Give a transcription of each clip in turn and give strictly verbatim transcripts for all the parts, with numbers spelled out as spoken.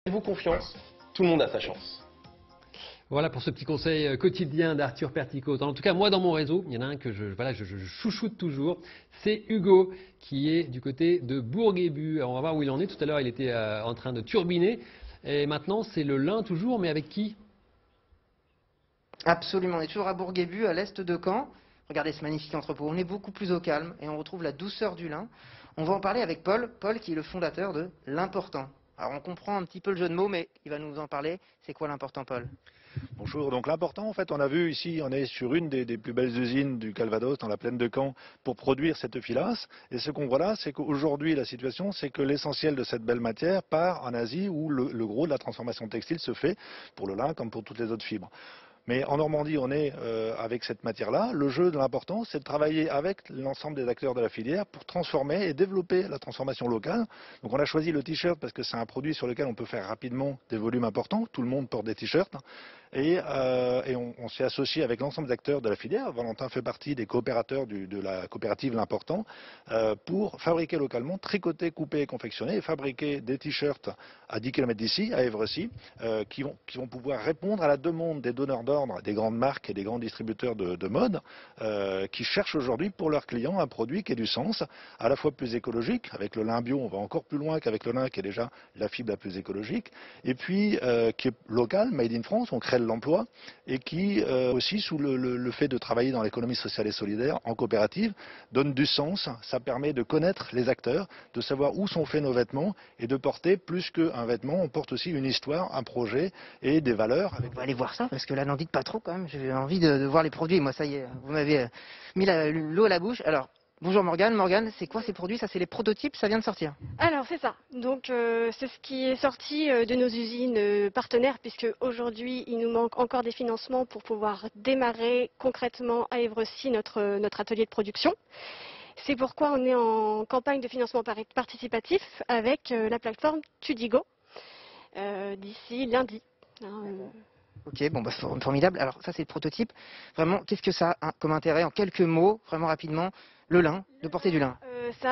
Faites-vous confiance, tout le monde a sa chance. Voilà pour ce petit conseil quotidien d'Arthur Perticot. En tout cas, moi, dans mon réseau, il y en a un que je, voilà, je, je chouchoute toujours. C'est Hugo, qui est du côté de Bourguébu. Alors, on va voir où il en est. Tout à l'heure, il était euh, en train de turbiner. Et maintenant, c'est le lin toujours, mais avec qui? Absolument. On est toujours à Bourguébu, à l'est de Caen. Regardez ce magnifique entrepôt. On est beaucoup plus au calme et on retrouve la douceur du lin. On va en parler avec Paul. Paul, qui est le fondateur de L'Important. Alors, on comprend un petit peu le jeu de mots, mais il va nous en parler. C'est quoi l'Important, Paul? Bonjour, donc l'important en fait, on a vu ici, on est sur une des, des plus belles usines du Calvados, dans la plaine de Caen, pour produire cette filasse. Et ce qu'on voit là, c'est qu'aujourd'hui la situation, c'est que l'essentiel de cette belle matière part en Asie, où le, le gros de la transformation textile se fait pour le lin comme pour toutes les autres fibres. Mais en Normandie, on est euh, avec cette matière-là. Le jeu de l'important, c'est de travailler avec l'ensemble des acteurs de la filière pour transformer et développer la transformation locale. Donc on a choisi le t-shirt parce que c'est un produit sur lequel on peut faire rapidement des volumes importants. Tout le monde porte des t-shirts. Et, euh, et on, on s'est associé avec l'ensemble des acteurs de la filière. Valentin fait partie des coopérateurs du, de la coopérative L'Important euh, pour fabriquer localement, tricoter, couper et confectionner et fabriquer des t-shirts à dix kilomètres d'ici, à Évrecy, euh, qui, vont, qui vont pouvoir répondre à la demande des donneurs d'ordre, des grandes marques et des grands distributeurs de, de mode euh, qui cherchent aujourd'hui pour leurs clients un produit qui ait du sens, à la fois plus écologique. Avec le lin bio, on va encore plus loin qu'avec le lin qui est déjà la fibre la plus écologique, et puis euh, qui est local, made in France. On crée de l'emploi et qui euh, aussi sous le, le, le fait de travailler dans l'économie sociale et solidaire en coopérative donne du sens. Ça permet de connaître les acteurs, de savoir où sont faits nos vêtements et de porter plus qu'un vêtement, on porte aussi une histoire, un projet et des valeurs. On va aller voir ça parce que là, n'en dites pas trop quand même. J'ai envie de, de voir les produits. Moi, ça y est, vous m'avez mis l'eau à la bouche. Alors, bonjour Morgane. Morgane, c'est quoi ces produits? Ça, c'est les prototypes, ça vient de sortir. Alors, c'est ça. Donc, euh, c'est ce qui est sorti euh, de nos usines euh, partenaires, puisque aujourd'hui, il nous manque encore des financements pour pouvoir démarrer concrètement à Évrecy notre, euh, notre atelier de production. C'est pourquoi on est en campagne de financement participatif avec euh, la plateforme Tudigo euh, d'ici lundi. Hein, euh... Ok, bon, bah, formidable. Alors, ça, c'est le prototype. Vraiment, qu'est-ce que ça a comme intérêt, en quelques mots, vraiment rapidement, le lin, de porter du lin? euh, ça,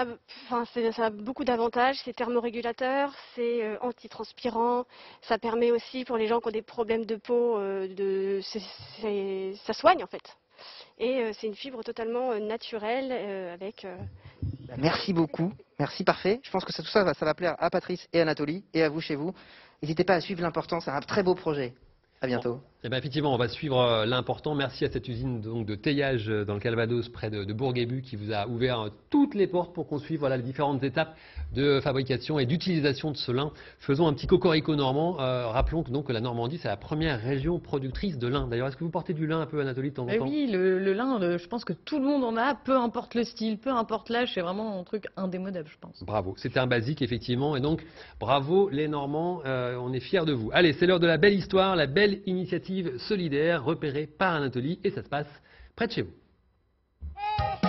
ça a beaucoup d'avantages. C'est thermorégulateur, c'est euh, antitranspirant. Ça permet aussi, pour les gens qui ont des problèmes de peau, euh, de, c'est, c'est, ça soigne, en fait. Et euh, c'est une fibre totalement euh, naturelle euh, avec... Euh... Merci beaucoup. Merci, parfait. Je pense que ça, tout ça, va, ça va plaire à Patrice et Anatolie et à vous chez vous. N'hésitez pas à suivre L'Important, c'est un très beau projet. À bientôt. Bon. Eh ben effectivement, on va suivre L'Important. Merci à cette usine donc, de teillage dans le Calvados, près de, de Bourguébu, qui vous a ouvert toutes les portes pour qu'on suive voilà, les différentes étapes de fabrication et d'utilisation de ce lin. Faisons un petit cocorico normand. Euh, rappelons que donc, la Normandie, c'est la première région productrice de lin. D'ailleurs, est-ce que vous portez du lin un peu, Anatolie, de temps en temps? Oui, le, le lin, le, je pense que tout le monde en a, peu importe le style, peu importe l'âge, c'est vraiment un truc indémodable, je pense. Bravo, c'était un basique, effectivement. Et donc, bravo les Normands, euh, on est fiers de vous. Allez, c'est l'heure de la belle histoire, la belle initiative solidaire repérée par Anatolie, et ça se passe près de chez vous.